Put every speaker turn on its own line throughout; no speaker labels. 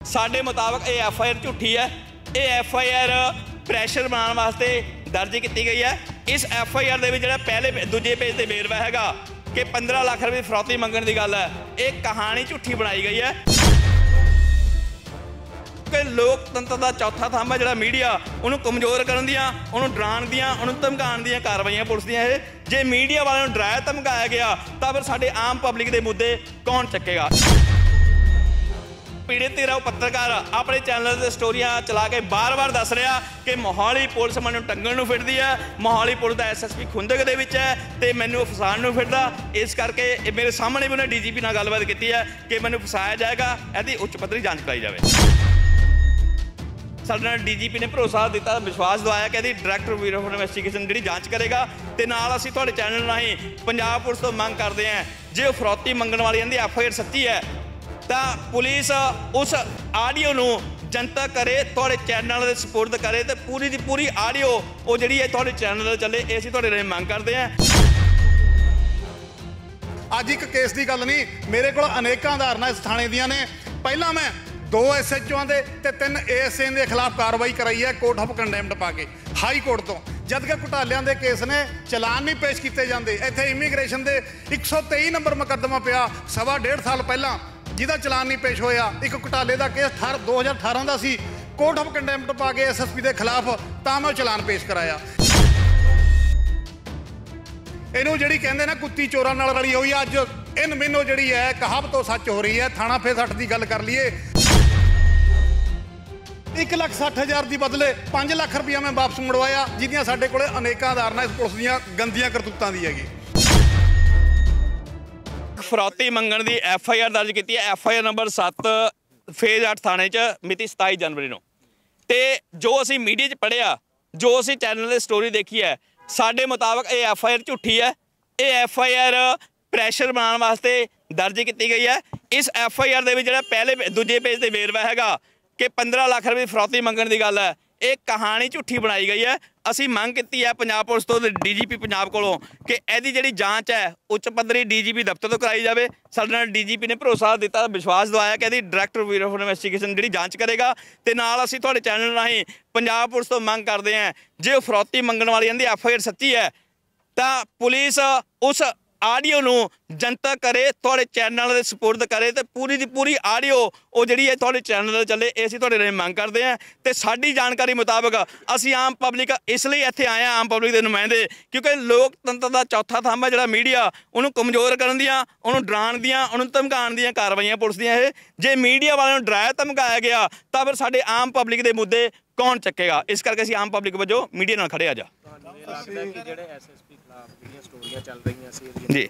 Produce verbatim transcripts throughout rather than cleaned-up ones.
साडे मुताबिक ये एफ आई आर झूठी है। ये एफ आई आर प्रैशर बनाने वास्ते दर्ज की गई है। इस एफ आई आर के जो पहले दूजे पेज से वेरवा है कि पंद्रह लाख रुपये फिरौती मंगण की गल है, एक कहानी झूठी बनाई गई है कि लोकतंत्र का चौथा थंब है जो मीडिया उन्होंने कमजोर करन दियां, उन्होंने डराउण दियां, उन्होंने धमकाउण दियां कार्रवाइयां पुलिस दियां। जे मीडिया वालों डराया धमकाया गया तो फिर साडे आम पब्लिक के मुद्दे कौन चकेगा। पीड़ित धਿਰ पत्रकार अपने चैनल से स्टोरियां चला के बार बार दस रहा कि मोहाली पुलिस मैनू टंगण नूं फिरदी है, मोहाली पुलिस का एस एस पी खुंदक दे विच है ते मैनू फसाण नूं फिरदा। इस करके मेरे सामने भी उन्हें डी जी पी नाल गलबात की है कि मैनू फसाया जाएगा, इसकी उच्च पद्धरी जांच कराई जाए। साडे नाल डी जी पी ने भरोसा दिता, विश्वास दवाया कि इसकी डायरैक्टर ब्यूरो ऑफ इन्वेस्टिगेशन जी जांच करेगा ते नाल असीं तुहाडे चैनल राहीं पंजाब पुलिस तो मंग करते हैं जे फिरौती मंगण वाली इहदी एफ आई आर सच्ची है तो पुलिस उस आडियो नूं जनतक करे, तुहाडे चैनल दे सपुर्द करे तो पूरी दी पूरी आडियो वो जिहड़ी है तुहाडे चैनल ते चले। ये असीं तुहाडे राਹੀਂ मंग करते हैं।
अज एक केस की गल नहीं, मेरे को अनेकों उदाहरण इस थाने दियां ने। पहला मैं दो एस एच ओ के ते तीन ए एस ए के खिलाफ कार्रवाई कराई है कोर्ट ऑफ कंडेम्ड पा के हाई कोर्ट तो, जबकि घोटालियां के केस ने चलान नहीं पेश किए जाते। इत्थे इमीग्रेशन के एक सौ तेई नंबर मुकदमा पिया सवा डेढ़ साल पहला जिहदा चलान नहीं पेश होया। एक घोटाले का केस अठारह दो हज़ार अठारह का सी, कोर्ट ऑफ कंडेम्ड पा के एस एस पी के खिलाफ तां मैं चलान पेश कराया। इनू जिहड़ी कहंदे ना कुत्ती चोरां नाल रली हुई, अज इन मैनू जिहड़ी है कहावत सच हो रही है। थाना फे सठ की गल कर लीए, एक लख सठ हज़ार की बदले पाँच लाख रुपया मैं वापस मुड़वाया, जिहदियां साडे कोले अनेकां उदाहरण इस पुलिस दीयां गंदियां करतूतां दी हैगी।
फिरौती मंगण की एफ आई आर दर्ज की है, एफ आई आर नंबर सत्त फेज अठ थाने च मिति सताई जनवरी नूं। ते जो असीं मीडिया च पढ़िया, जो असीं चैनल की स्टोरी देखी है, साडे मुताबिक ये एफ आई आर झूठी है। ये एफ आई आर प्रैशर बनाने वास्ते दर्ज की गई है। इस एफ आई आर के जो पहले दूजे पेज से वेरवा है कि पंद्रह लाख रुपये फिरौती मंगण की गल है, एक कहानी झूठी बनाई गई है। असीं मंग की है पंजाब पुलिस तो डी जी पी पंजाब कोलों कि इसकी जिहड़ी जांच है उच्च पद्धरी डी जी पी दफ्तर तो कराई जाए। साडे नाल डी जी पी ने भरोसा दिता, विश्वास दवाया कि इसकी डायरैक्टर ब्यूरो ऑफ इन्वेस्टिगेशन जी जांच करेगा ते नाल असीं तुहाडे चैनल राहीं पंजाब पुलिस तो मंग करते हैं जे फिरौती मंगण वाली इहदी एफ आई आर सच्ची है तो पुलिस उस आडियो नूं जनतक करे, तुहाडे चैनल के सपुर्द करे तो पूरी दी पूरी आडियो वो जिहड़ी है तुहाडे चैनल ते चले। ये असीं तुहाडे राਹੀਂ मंग करते हैं तो साडी जानकारी मुताबिक असीं आम पब्लिक इसलिए इत्थे आए हैं, आम पब्लिक के नुमाइंदे, क्योंकि लोकतंत्र का चौथा थंब है जो मीडिया उन्होंने कमजोर करन दियां, उन्होंने डराउण दियां, उन्होंने धमकाउण दियां कार्रवाइयां पुलिस दियां। जे मीडिया वालों डराया धमकाया गया तो फिर साडे आम पब्लिक के मुद्दे कौन चकेगा। इस करके असीं आम पब्लिक वजों मीडिया नाल खड़े आ जा जी।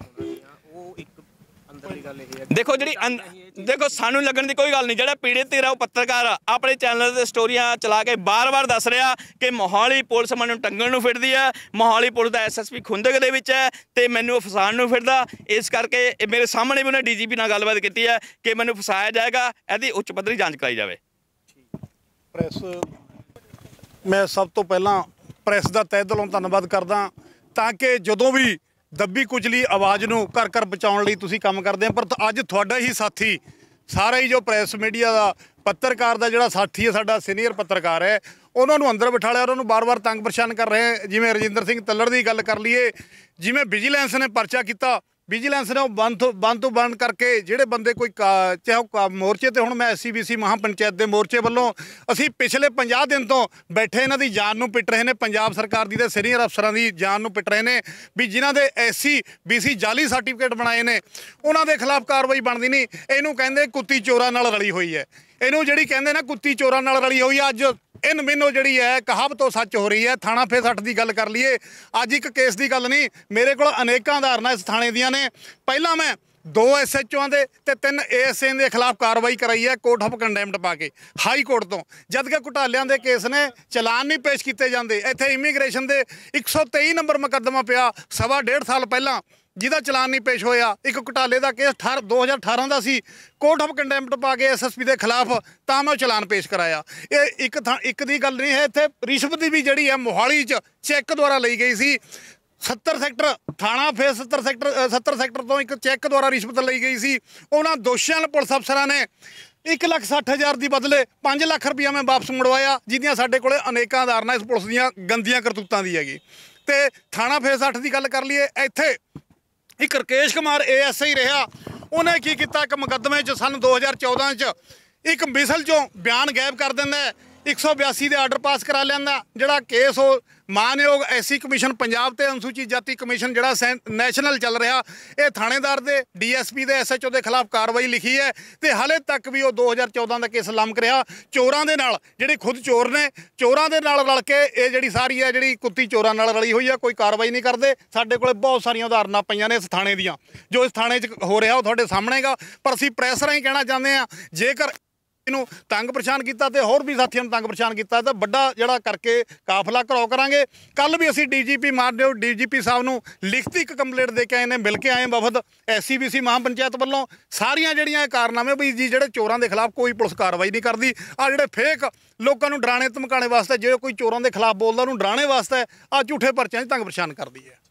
देखो जी देखो सानू लगन की कोई गल नहीं, जो पीड़ित धਿਰ पत्रकार अपने चैनल से स्टोरियां चला के बार बार दस रहा कि मोहाली पुलिस मैनू टंगण नूं फिरदी है, मोहाली पुलिस का एस एस पी खुंदक दे विच है ते मैनू फसाण नूं फिरदा। इस करके मेरे सामने भी उन्हें डी जी पी नाल गलबात की है कि मैनू फसाया जाएगा, इसकी उच्च पद्धरी जांच कराई जाए।
प्रैस मैं सब तो पहला प्रैस का तहे दिलों धन्नवाद करदा ताकि जदों भी दबी कुचली आवाज़ नूं घर घर पहुँचाउण लई तुसीं काम करदे। पर अज तुहाडा ही साथी सारा ही जो प्रैस मीडिया का पत्रकार का जिहड़ा साथी है, साडा सीनियर पत्रकार है, उन्होंने अंदर बिठालिया, उन्होंने बार बार तंग परेशान कर रहे हैं। जिवें रजिंदर सिंह तल्लड़ की गल कर लीए, जिवें विजिलेंस ने परचा किया, विजिलेंस ने बंद तो बंद तो बंद करके ਜਿਹੜੇ ਬੰਦੇ ਕੋਈ ਚਾਹੇ ਮੋਰਚੇ ਤੇ, ਹੁਣ ਮੈਂ ਐਸ ਸੀ ਬੀ ਸੀ ਮਹਾਪੰਚਾਇਤ ਦੇ ਮੋਰਚੇ ਵੱਲੋਂ ਅਸੀਂ ਪਿਛਲੇ ਪੰਜਾਹ ਦਿਨ ਤੋਂ ਬੈਠੇ ਇਹਨਾਂ ਦੀ ਜਾਨ ਨੂੰ ਪਿੱਟ ਰਹੇ ਨੇ, ਪੰਜਾਬ ਸਰਕਾਰ ਦੀ ਤੇ ਸੀਨੀਅਰ ਅਫਸਰਾਂ ਦੀ ਜਾਨ ਨੂੰ ਪਿੱਟ ਰਹੇ ਨੇ ਵੀ ਜਿਨ੍ਹਾਂ ਦੇ ਐਸ ਸੀ ਬੀ ਸੀ ਜਾਲੀ ਸਰਟੀਫਿਕੇਟ ਬਣਾਏ ਨੇ ਉਹਨਾਂ ਦੇ ਖਿਲਾਫ ਕਾਰਵਾਈ ਬਣਦੀ ਨਹੀਂ। ਇਹਨੂੰ ਕਹਿੰਦੇ ਕੁੱਤੀ ਚੋਰਾਂ ਨਾਲ ਰਲੀ ਹੋਈ ਹੈ। ਇਹਨੂੰ ਜਿਹੜੀ ਕਹਿੰਦੇ ਨਾ ਕੁੱਤੀ ਚੋਰਾਂ ਨਾਲ ਰਲੀ ਹੋਈ ਅੱਜ इन मैनू जी है कहावत सच हो रही है। थाना फे सठ की गल कर लीए, अज एक केस की गल नहीं, मेरे को अनेकों उदाहरण इस थाने दियां ने। पहला मैं दो एस एच ओ के ते तीन ए एस ए के खिलाफ कार्रवाई कराई है कोर्ट ऑफ कंडेम्ड पा के हाई कोर्ट तो, जबकि घोटालियां के केस ने चलान नहीं पेश किए जाते। इत्थे इमीग्रेशन के एक सौ तेई नंबर मुकदमा पिया सवा डेढ़ साल पहला जिहदा चलान नहीं पेश होया। एक घोटाले का केस अठारह दो हज़ार अठारह का सी, कोर्ट ऑफ कंडेम्ड पा के एस एस पी के खिलाफ तां मैं चलान पेश कराया। ये एक था एक दी गल नहीं है, इत्थे रिश्वत भी जिहड़ी है मोहाली च चैक द्वारा ली गई सी। सत्तर सैक्टर थाना फे सत्तर सैक्टर सत्तर सैक्टर तो एक चैक द्वारा रिश्वत ली गई सी। उन्होंने दोषियों पुलिस अफसरां ने ਇੱਕ ਲੱਖ ਸੱਠ ਹਜ਼ਾਰ ਦੀ ਬਦਲੇ ਪੰਜ ਲੱਖ ਰੁਪਇਆ ਮੈਂ ਵਾਪਸ ਮੁੜਵਾਇਆ, ਜਿਹਦੀਆਂ ਸਾਡੇ ਕੋਲੇ ਅਨੇਕਾਂ ਉਦਾਹਰਨਾਂ ਇਸ ਪੁਲਿਸ ਦੀਆਂ ਗੰਦੀਆਂ ਕਰਤੂਤਾਂ ਦੀ ਹੈਗੀ। ਤੇ ਥਾਣਾ ਫੇਸ ਅੱਠ ਦੀ ਗੱਲ ਕਰ ਲਈਏ, ਇੱਥੇ ਇੱਕ Rakesh Kumar A S I ਰਿਹਾ, ਉਹਨੇ ਕੀ ਕੀਤਾ, ਇੱਕ ਮੁਕੱਦਮੇ 'ਚ ਸਨ ਦੋ ਹਜ਼ਾਰ ਚੌਦਾਂ 'ਚ ਇੱਕ ਮਿਸਲ 'ਚੋਂ ਬਿਆਨ ਗਾਇਬ ਕਰ ਦਿੰਦਾ, ਇੱਕ ਸੌ ਬਿਆਸੀ ਦੇ ਆਰਡਰ ਪਾਸ ਕਰਾ ਲੈਂਦਾ। ਜਿਹੜਾ ਕੇਸ ਉਹ ਮਾਨਯੋਗ ਐਸਸੀ ਕਮਿਸ਼ਨ ਪੰਜਾਬ ਤੇ ਅਨੁਸੂਚਿਤ ਜਾਤੀ ਕਮਿਸ਼ਨ ਜਿਹੜਾ ਨੈਸ਼ਨਲ ਚੱਲ ਰਿਹਾ, ਇਹ ਥਾਣੇਦਾਰ ਦੇ ਡੀ ਐਸ ਪੀ ਦੇ ਐਸ ਐਚ ਓ ਦੇ ਖਿਲਾਫ ਕਾਰਵਾਈ ਲਿਖੀ ਹੈ ਤੇ ਹਾਲੇ ਤੱਕ ਵੀ ਉਹ ਦੋ ਹਜ਼ਾਰ ਚੌਦਾਂ ਦਾ ਕੇਸ ਲੰਮਕ ਰਿਹਾ। ਚੋਰਾਂ ਦੇ ਨਾਲ, ਜਿਹੜੇ ਖੁਦ ਚੋਰ ਨੇ, ਚੋਰਾਂ ਦੇ ਨਾਲ ਰਲ ਕੇ ਇਹ ਜਿਹੜੀ ਸਾਰੀ ਹੈ ਜਿਹੜੀ ਕੁੱਤੀ ਚੋਰਾਂ ਨਾਲ ਰਲੀ ਹੋਈ ਹੈ, ਕੋਈ ਕਾਰਵਾਈ ਨਹੀਂ ਕਰਦੇ। ਸਾਡੇ ਕੋਲੇ ਬਹੁਤ ਸਾਰੀਆਂ ਉਦਾਹਰਨਾਂ ਪਈਆਂ ਨੇ ਇਸ ਥਾਣੇ ਦੀਆਂ, ਜੋ ਇਸ ਥਾਣੇ 'ਚ ਹੋ ਰਿਹਾ ਉਹ ਤੁਹਾਡੇ ਸਾਹਮਣੇ ਗਾ। ਪਰ ਅਸੀਂ ਪ੍ਰੈਸ ਰਾਹੀਂ ਕਹਿਣਾ ਚਾਹੁੰਦੇ ਹਾਂ, ਜੇਕਰ ਨੂੰ ਤੰਗ ਪਰੇਸ਼ਾਨ ਕੀਤਾ ਤੇ ਹੋਰ ਵੀ ਸਾਥੀਆਂ ਨੂੰ ਤੰਗ ਪਰੇਸ਼ਾਨ ਕੀਤਾ ਤਾਂ ਵੱਡਾ ਜਿਹੜਾ ਕਰਕੇ ਕਾਫਲਾ ਘਰੋ ਕਰਾਂਗੇ। ਕੱਲ ਵੀ ਅਸੀਂ ਡੀਜੀਪੀ ਮਾਨਯੋਗ ਡੀਜੀਪੀ ਸਾਹਿਬ ਨੂੰ ਲਿਖਤੀ ਇੱਕ ਕੰਪਲੇਂਟ ਦੇ ਕੇ ਆਏ ਨੇ, ਮਿਲ ਕੇ ਆਏ ਵਫਦ ਐਸਸੀਬੀਸੀ ਮਹਾਪੰਚਾਇਤ ਵੱਲੋਂ। ਸਾਰੀਆਂ ਜਿਹੜੀਆਂ ਇਹ ਕਾਰਨਾਮੇ ਵੀ ਜੀ ਜਿਹੜੇ ਚੋਰਾਂ ਦੇ ਖਿਲਾਫ ਕੋਈ ਪੁਲਿਸ ਕਾਰਵਾਈ ਨਹੀਂ ਕਰਦੀ, ਆ ਜਿਹੜੇ ਫੇਕ ਲੋਕਾਂ ਨੂੰ ਡਰਾਣੇ ਧਮਕਾਣੇ ਵਾਸਤੇ, ਜੇ ਕੋਈ ਚੋਰਾਂ ਦੇ ਖਿਲਾਫ ਬੋਲਦਾ ਉਹਨੂੰ ਡਰਾਣੇ ਵਾਸਤੇ ਆ ਝੂਠੇ ਪਰਚਿਆਂ 'ਚ ਤੰਗ ਪਰੇਸ਼ਾਨ ਕਰਦੀ ਹੈ।